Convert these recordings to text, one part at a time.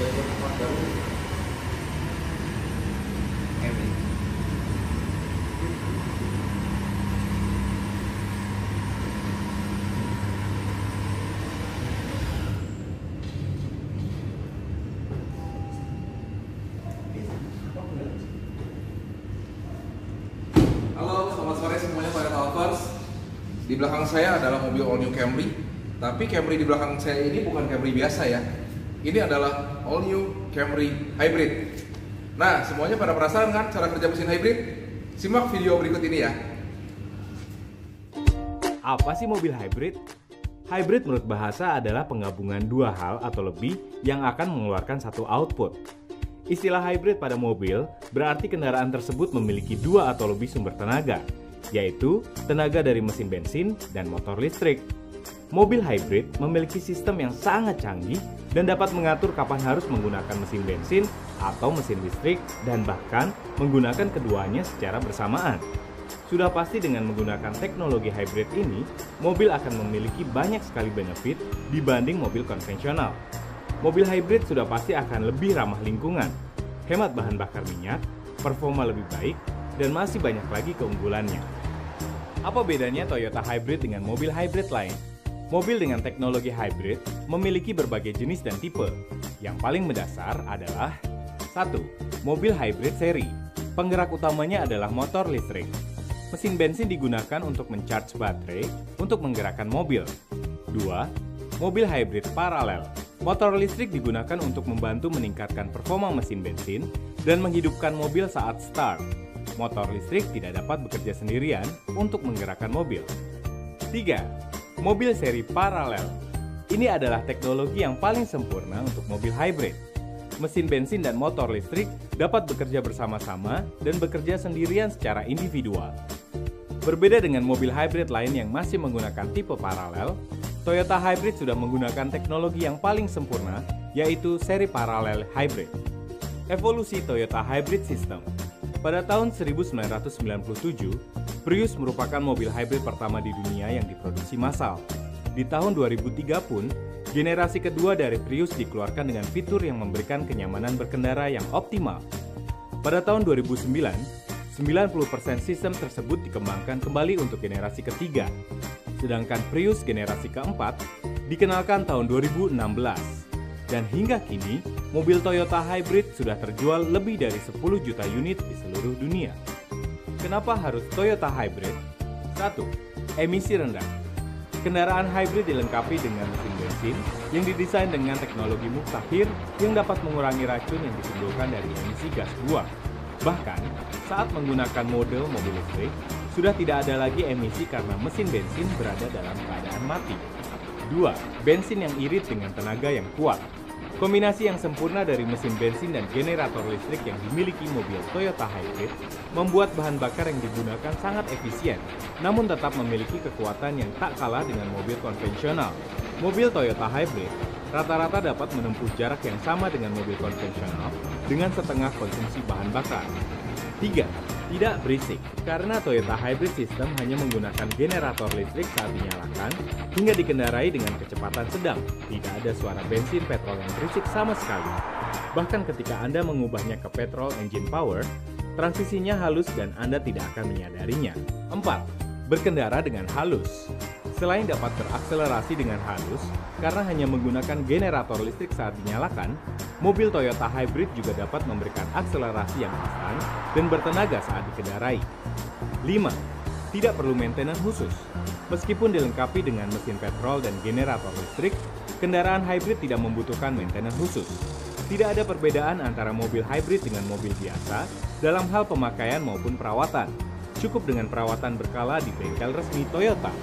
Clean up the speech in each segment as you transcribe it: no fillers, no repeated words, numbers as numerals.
Toyota Smart baru Camry. Halo, selamat sore semuanya para lovers. Di belakang saya adalah mobil all new Camry. Tapi Camry di belakang saya ini bukan Camry biasa ya. Ini adalah all new Camry Hybrid. Nah, semuanya pada penasaran kan cara kerja mesin hybrid? Simak video berikut ini ya. Apa sih mobil hybrid? Hybrid menurut bahasa adalah penggabungan dua hal atau lebih yang akan mengeluarkan satu output. Istilah hybrid pada mobil berarti kendaraan tersebut memiliki dua atau lebih sumber tenaga, yaitu tenaga dari mesin bensin dan motor listrik. Mobil hybrid memiliki sistem yang sangat canggih dan dapat mengatur kapan harus menggunakan mesin bensin atau mesin listrik dan bahkan menggunakan keduanya secara bersamaan. Sudah pasti dengan menggunakan teknologi hybrid ini, mobil akan memiliki banyak sekali benefit dibanding mobil konvensional. Mobil hybrid sudah pasti akan lebih ramah lingkungan, hemat bahan bakar minyak, performa lebih baik, dan masih banyak lagi keunggulannya. Apa bedanya Toyota Hybrid dengan mobil hybrid lain? Mobil dengan teknologi hybrid memiliki berbagai jenis dan tipe. Yang paling mendasar adalah 1. Mobil hybrid seri. Penggerak utamanya adalah motor listrik. Mesin bensin digunakan untuk mencharge baterai untuk menggerakkan mobil. 2. Mobil hybrid paralel. Motor listrik digunakan untuk membantu meningkatkan performa mesin bensin dan menghidupkan mobil saat start. Motor listrik tidak dapat bekerja sendirian untuk menggerakkan mobil. 3. Mobil seri paralel. Ini adalah teknologi yang paling sempurna untuk mobil hybrid. Mesin bensin dan motor listrik dapat bekerja bersama-sama dan bekerja sendirian secara individual. Berbeda dengan mobil hybrid lain yang masih menggunakan tipe paralel, Toyota Hybrid sudah menggunakan teknologi yang paling sempurna, yaitu seri paralel hybrid. Evolusi Toyota Hybrid System. Pada tahun 1997, Prius merupakan mobil hybrid pertama di dunia yang diproduksi massal. Di tahun 2003 pun, generasi kedua dari Prius dikeluarkan dengan fitur yang memberikan kenyamanan berkendara yang optimal. Pada tahun 2009, 90% sistem tersebut dikembangkan kembali untuk generasi ketiga. Sedangkan Prius generasi keempat dikenalkan tahun 2016. Dan hingga kini, mobil Toyota Hybrid sudah terjual lebih dari 10 juta unit di seluruh dunia. Kenapa harus Toyota Hybrid? 1. Emisi rendah. Kendaraan hybrid dilengkapi dengan mesin bensin yang didesain dengan teknologi mutakhir yang dapat mengurangi racun yang ditimbulkan dari emisi gas buang. Bahkan, saat menggunakan model mobil listrik, sudah tidak ada lagi emisi karena mesin bensin berada dalam keadaan mati. 2. Bensin yang irit dengan tenaga yang kuat. Kombinasi yang sempurna dari mesin bensin dan generator listrik yang dimiliki mobil Toyota Hybrid membuat bahan bakar yang digunakan sangat efisien, namun tetap memiliki kekuatan yang tak kalah dengan mobil konvensional. Mobil Toyota Hybrid rata-rata dapat menempuh jarak yang sama dengan mobil konvensional dengan setengah konsumsi bahan bakar. 3. Tidak berisik, karena Toyota Hybrid System hanya menggunakan generator listrik saat dinyalakan hingga dikendarai dengan kecepatan sedang. Tidak ada suara bensin petrol yang berisik sama sekali. Bahkan ketika Anda mengubahnya ke petrol engine power, transisinya halus dan Anda tidak akan menyadarinya. 4. Berkendara dengan halus. Selain dapat berakselerasi dengan halus, karena hanya menggunakan generator listrik saat dinyalakan, mobil Toyota Hybrid juga dapat memberikan akselerasi yang instan dan bertenaga saat dikendarai. 5. Tidak perlu maintenance khusus. Meskipun dilengkapi dengan mesin petrol dan generator listrik, kendaraan hybrid tidak membutuhkan maintenance khusus. Tidak ada perbedaan antara mobil hybrid dengan mobil biasa dalam hal pemakaian maupun perawatan. Cukup dengan perawatan berkala di bengkel resmi Toyota.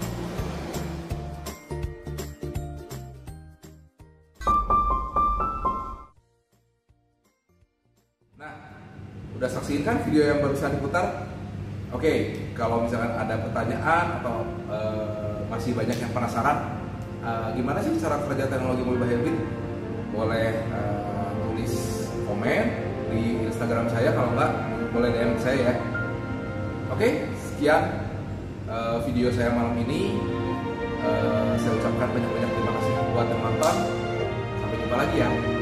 Udah saksiin kan video yang barusan diputar? Oke, kalau misalkan ada pertanyaan atau masih banyak yang penasaran, gimana sih cara kerja teknologi mobil hybrid? Boleh tulis komen di Instagram saya, kalau enggak boleh DM saya ya. Oke, sekian video saya malam ini. Saya ucapkan banyak-banyak terima kasih buat yang nonton. Sampai jumpa lagi ya.